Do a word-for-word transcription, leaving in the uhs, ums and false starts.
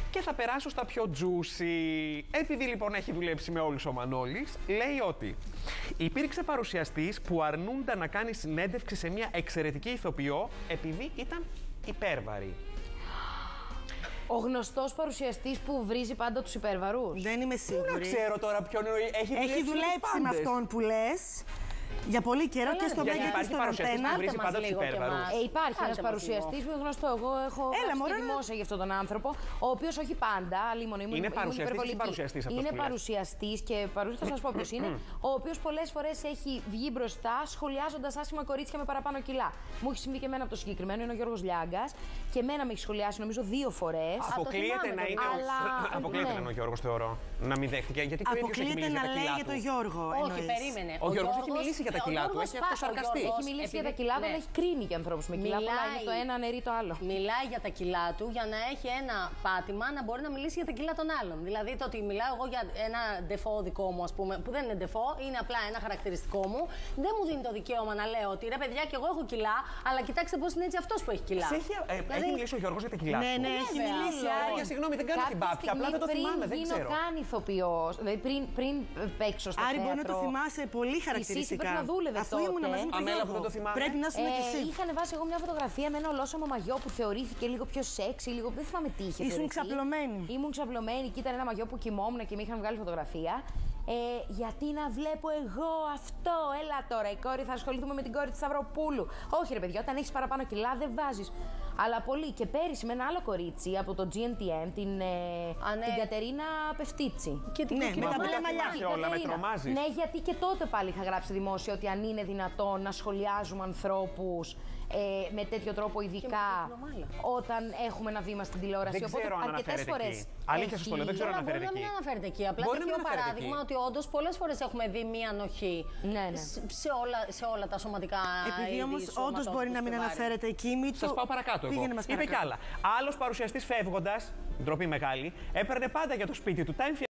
Και θα περάσω στα πιο juicy. Επειδή λοιπόν έχει δουλέψει με όλους ο Μανώλης, λέει ότι υπήρξε παρουσιαστής που αρνούνταν να κάνει συνέντευξη σε μια εξαιρετική ηθοποιό επειδή ήταν υπέρβαρη. Ο γνωστός παρουσιαστής που βρίζει πάντα τους υπέρβαρους. Δεν είμαι σίγουρη. Δεν ξέρω τώρα ποιον εννοεί. Έχει δουλέψει, Έχει δουλέψει με αυτόν που λες. Για πολύ καιρό και στο Μέγκα και στον Αντένα. Βρίζει πάντα τους υπέρβαρους. Ε, υπάρχει ένας παρουσιαστής που είναι γνωστό. Εγώ έχω γράψει δημόσια για αυτόν τον άνθρωπο, ο οποίος όχι πάντα, αλλήμον ήμουν είναι παρουσιαστής ή παρουσιαστής αυτός είναι που λες? παρουσιαστής και παρουσιαστής, θα σας πω ποιος είναι, ο οποίος πολλές φορές έχει βγει μπροστά σχολιάζοντας άσχημα κορίτσια με παραπάνω κιλά. Μου έχει συμβεί και εμένα από το συγκεκριμένο, είναι ο Γιώργος Λιάγκας και εμένα με έχει σχολιάσει νομίζω δύο φορές. Αποκλείεται να είναι Αποκλείεται να είναι ο Γιώργος, θεωρώ. Να μην δέχτηκε. Γιατί αποκλείεται να λέει για τον Γιώργο. Όχι, περίμενε. Ο Γιώργος έχει μιλήσει για τα κιλά του. Έχει αυτοσαρκαστεί. Έχει μιλήσει για τα κιλά του, αλλά έχει κρίνει και ανθρώπους με κιλά. Πολλά είναι το ένα, αναιρεί το άλλο. Μιλάει για τα κιλά του για να έχει ένα πάτημα να μπορεί να μιλήσει για τα κιλά των άλλων. Δηλαδή το ότι μιλάω εγώ για ένα ντεφό δικό μου, ας πούμε, που δεν είναι ντεφό, είναι απλά ένα χαρακτηριστικό μου, δεν μου δίνει το δικαίωμα να λέω ότι ρε παιδιά και εγώ έχω κιλά, αλλά κοιτάξτε πώς είναι έτσι αυτός που έχει κιλά. Έχει, ε, δηλαδή... έχει μιλήσει ο Γιώργος για τα κιλά του. Ναι, ναι, έχει μιλήσει. Άρια, συγγνώμη, δεν κάνω την πάπια. Απλά δεν το θυμάμαι, δεν ξέρω. Πριν γίνει ηθοποιός, δηλαδή πριν, πριν παίξω στο θέατρο. Άρη, μπορεί να το θυμάσαι πολύ χαρακτηριστικά. Εσύ πρέπει να δούλευες αφού ήμουν μαζί με τον Γιώργο. Δεν το θυμάμαι. Πρέπει να είσαι και εσύ. Είχαν βάσει εγώ μια φωτογραφία με ένα ολόσωμο μαγιό που θεωρήθηκε λίγο πιο σεξι, λίγο. Δεν θυμάμαι τι είχε. Ήσουν ξαπλωμένη. Ήμουν ξαπλωμένη και ήταν ένα μαγιό που κοιμόμουν και με είχαν βγάλει φωτογραφία. Ε, γιατί να βλέπω εγώ αυτό, έλα τώρα, η κόρη θα ασχοληθούμε με την κόρη της Σταυροπούλου. Όχι ρε παιδιά, όταν έχεις παραπάνω κιλά δεν βάζεις. Αλλά πολύ. Και πέρυσι με ένα άλλο κορίτσι από το τζι εν τι εμ, την, ε, Α, ναι. την Κατερίνα Πεφτίτσι. Και την ναι, με τα μπλε μαλλιά. Όλα με τρομάζεις. Ναι, γιατί και τότε πάλι είχα γράψει δημόσια ότι αν είναι δυνατόν να σχολιάζουμε ανθρώπους ε, με τέτοιο τρόπο, ειδικά όταν έχουμε ένα βήμα στην τηλεόραση. Δεν Οπότε αρκετές φορές. Αλήθεια σας το λέω, δεν ξέρω αν αναφέρεται εκεί. Μπορεί να μην αναφέρεται εκεί. Απλά τέτοιο παράδειγμα ότι όντως πολλές φορές έχουμε δει μία ανοχή ναι, ναι. σε, όλα, σε όλα τα σωματικά. Επειδή όμως όντως μπορεί να μην αναφέρεται εκεί, μην σας πάω παρακάτω εγώ. Είπε κι άλλα. Άλλος παρουσιαστής φεύγοντας, ντροπή μεγάλη, έπαιρνε πάντα για το σπίτι του.